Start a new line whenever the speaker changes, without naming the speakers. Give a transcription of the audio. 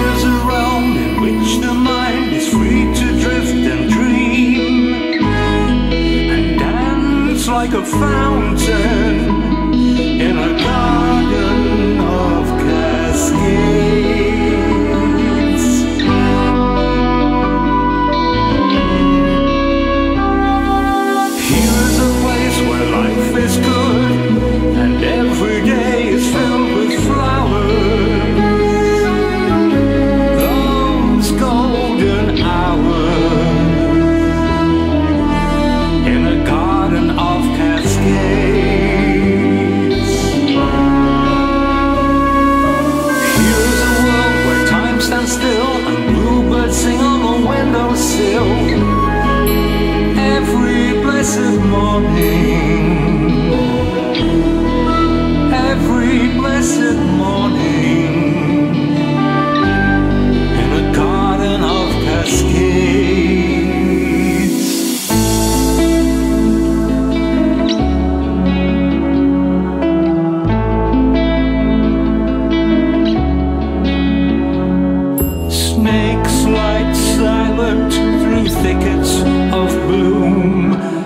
Here's a realm in which the mind is free to drift and dream and dance like a fountain in a garden of cascades. Here's a place where life is good and every day is filled with flowers. Those golden hours in a garden of cascades. Here's a world where time stands still and bluebirds sing on the windowsill. Every blessed morning, every blessed morning, in a garden of cascades. Snakes slide silent through thickets of bloom.